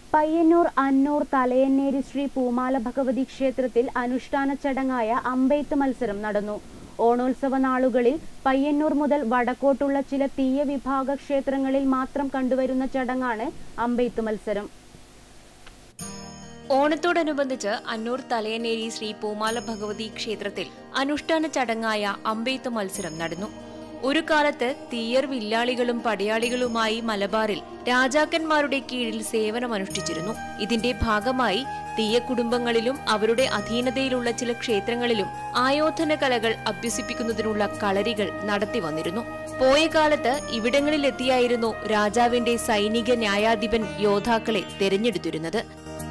പയ്യന്നൂർ അന്നൂർ തലയന്നേരി ശ്രീ പൂമാല ഭഗവതി ക്ഷേത്രത്തിൽ അനുഷ്ഠാന ചടങ്ങായ അമ്പെയ്ത്ത് മത്സരം നടന്നു. ഓണോത്സവ നാളുകളിൽ പയ്യന്നൂർ മുതൽ വടക്കോട്ടുള്ള ചില തീയ വിഭാഗ ക്ഷേത്രങ്ങളിൽ മാത്രം കണ്ടുവരുന്ന ചടങ്ങാണ് അമ്പെയ്ത്ത് മത്സരം. ഓണത്തോടനുബന്ധിച്ച് അന്നൂർ തലയന്നേരി ശ്രീ പൂമാല ഭഗവതി ക്ഷേത്രത്തിൽ അനുഷ്ഠാന ചടങ്ങായ അമ്പെയ്ത്ത് മത്സരം നടന്നു. ഒരു കാലത്ത് തീയർ വില്ലാളികളും പടയാളികളുമായി മലബാറിൽ രാജാക്കന്മാരുടെ കീഴിൽ സേവനമനുഷ്ഠിച്ചിരുന്നു. ഇതിന്റെ ഭാഗമായി തീയ കുടുംബങ്ങളിലും അവരുടെ അധീനതയിലുള്ള ചില ക്ഷേത്രങ്ങളിലും ആയോധന കലകൾ അഭ്യസിപ്പിക്കുന്നതിനുള്ള കളരികൾ നടത്തി വന്നിരുന്നു. പോയ കാലത്ത് ഇവിടങ്ങളിലെത്തിയായിരുന്നു രാജാവിന്റെ സൈനിക ന്യായാധിപൻ യോദ്ധാക്കളെ തെരഞ്ഞെടുത്തിരുന്നത്.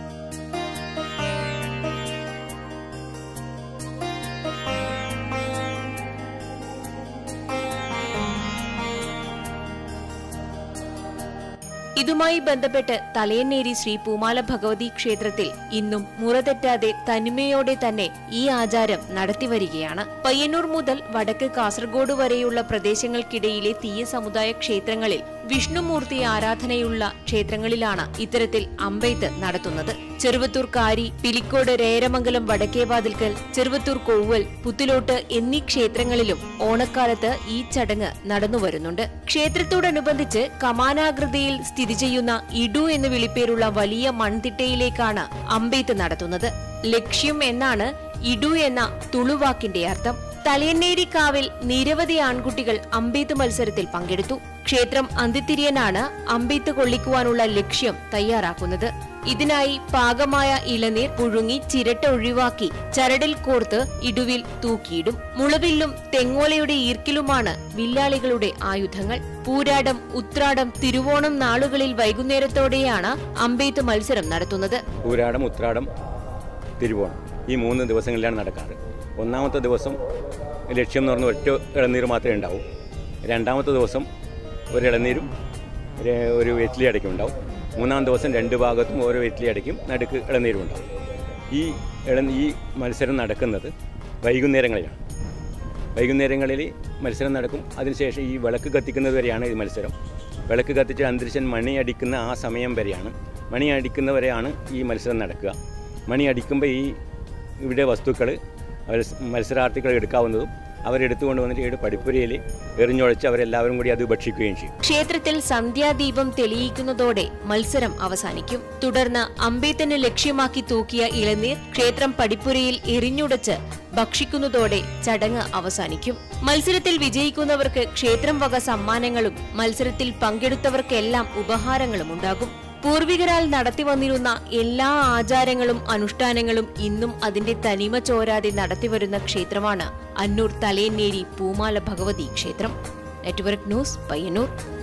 ഇതുമായി ബന്ധപ്പെട്ട് തലയന്നേരി ശ്രീ പൂമാല ഭഗവതി ക്ഷേത്രത്തിൽ ഇന്നും മുറതെറ്റാതെ തനിമയോടെ തന്നെ ഈ ആചാരം നടത്തിവരികയാണ്. പയ്യന്നൂർ മുതൽ വടക്ക് കാസർഗോഡ് വരെയുള്ള പ്രദേശങ്ങൾക്കിടയിലെ തീയ സമുദായ ക്ഷേത്രങ്ങളിൽ വിഷ്ണുമൂർത്തി ആരാധനയുള്ള ക്ഷേത്രങ്ങളിലാണ് ഇത്തരത്തിൽ അമ്പെയ്ത്ത് നടത്തുന്നത്. ചെറുവത്തൂർ കാരി, പിലിക്കോട്, രേരമംഗലം, വടക്കേവാതിൽക്കൽ, ചെറുവത്തൂർ കൊവ്വൽ, പുത്തിലോട്ട് എന്നീ ക്ഷേത്രങ്ങളിലും ഓണക്കാലത്ത് ഈ ചടങ്ങ് നടന്നുവരുന്നുണ്ട്. ക്ഷേത്രത്തോടനുബന്ധിച്ച് കമാനാകൃതിയിൽ സ്ഥിതി ചെയ്യുന്ന ഇഡു എന്ന് വിളിപ്പേരുള്ള വലിയ മൺതിട്ടയിലേക്കാണ് അമ്പെയ്ത്ത് നടത്തുന്നത്. ലക്ഷ്യം എന്നാണ് ഇഡു എന്ന തുളുവാക്കിന്റെ അർത്ഥം. തലയന്നേരി കാവിൽ നിരവധി ആൺകുട്ടികൾ അമ്പെയ്ത്ത് മത്സരത്തിൽ പങ്കെടുത്തു. ക്ഷേത്രം അന്തിത്തിരിയനാണ് അമ്പെയ്ത്ത് കൊള്ളിക്കുവാനുള്ള ലക്ഷ്യം തയ്യാറാക്കുന്നത്. ഇതിനായി പാകമായ ഇളനീർ പുഴുങ്ങി ചിരട്ട ഒഴിവാക്കി ചരടിൽ കോർത്ത് ഇടുവിൽ തൂക്കിയിടും. മുളവില്ലും തെങ്ങോലയുടെ ഈർക്കിലുമാണ് വില്ലാളികളുടെ ആയുധങ്ങൾ. പൂരാടം, ഉത്രാടം, തിരുവോണം നാളുകളിൽ വൈകുന്നേരത്തോടെയാണ് അമ്പെയ്ത്ത് മത്സരം നടത്തുന്നത്. പൂരാടം, ഉത്രാടം, തിരുവോണം ഈ 3 ദിവസങ്ങളിലാണ് നടക്കാറ്. ഒന്നാമത്തെ ദിവസം ലക്ഷ്യം എന്ന് പറഞ്ഞ ഒറ്റ ഇളനീർ മാത്രമേ ഉണ്ടാവൂ. രണ്ടാമത്തെ ദിവസം ഒരു ഇളനീരും ഒരു വെറ്റിലി അടയ്ക്കും ഉണ്ടാവും. മൂന്നാം ദിവസം 2 ഭാഗത്തും ഓരോ വെറ്റിലി അടയ്ക്കും, നടുക്ക് ഇളനീരും ഉണ്ടാവും. ഈ മത്സരം നടക്കുന്നത് വൈകുന്നേരങ്ങളിലാണ്. വൈകുന്നേരങ്ങളിൽ മത്സരം നടക്കും. അതിനുശേഷം ഈ വിളക്ക് കത്തിക്കുന്നത് വരെയാണ് ഈ മത്സരം. വിളക്ക് കത്തിച്ച് അന്തരീക്ഷൻ മണി അടിക്കുന്ന ആ സമയം വരെയാണ്. മണി അടിക്കുന്നവരെയാണ് ഈ മത്സരം നടക്കുക. മണി അടിക്കുമ്പോൾ ഇവിടെ വസ്തുക്കൾ മത്സരാർത്ഥികൾ എടുക്കാവുന്നതും അവരെടുത്തുകൊണ്ട് വന്നിട്ട് പടിപ്പുരയിൽ എറിഞ്ഞൊഴിച്ച് അവരെല്ലാവരും കൂടി അത് ഭക്ഷിക്കുകയും ചെയ്യും. ക്ഷേത്രത്തിൽ സന്ധ്യാദീപം തെളിയിക്കുന്നതോടെ മത്സരം അവസാനിക്കും. തുടർന്ന് അമ്പെയ്ത്തിന് ലക്ഷ്യമാക്കി തൂക്കിയ ഇളനീർ ക്ഷേത്രം പടിപ്പുരയിൽ എറിഞ്ഞുടച്ച് ഭക്ഷിക്കുന്നതോടെ ചടങ്ങ് അവസാനിക്കും. മത്സരത്തിൽ വിജയിക്കുന്നവർക്ക് ക്ഷേത്രം വക സമ്മാനങ്ങളും മത്സരത്തിൽ പങ്കെടുത്തവർക്കെല്ലാം ഉപഹാരങ്ങളും ഉണ്ടാകും. പൂർവികരാൽ നടത്തിവന്നിരുന്ന എല്ലാ ആചാരങ്ങളും അനുഷ്ഠാനങ്ങളും ഇന്നും അതിന്റെ തനിമ ചോരാതെ നടത്തിവരുന്ന ക്ഷേത്രമാണ് അന്നൂർ തലയന്നേരി പൂമാല ഭഗവതി ക്ഷേത്രം. Network news, Payyanur.